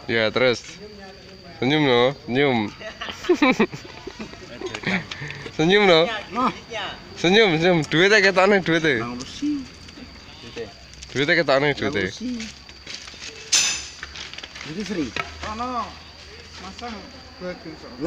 Ya, terus. Senyum no, senyum. Senyum no. Senyum, senyum. Duitnya ketokne duitnya. Duitnya ketokne duitnya. Ini free. Oh no. Masang bagus.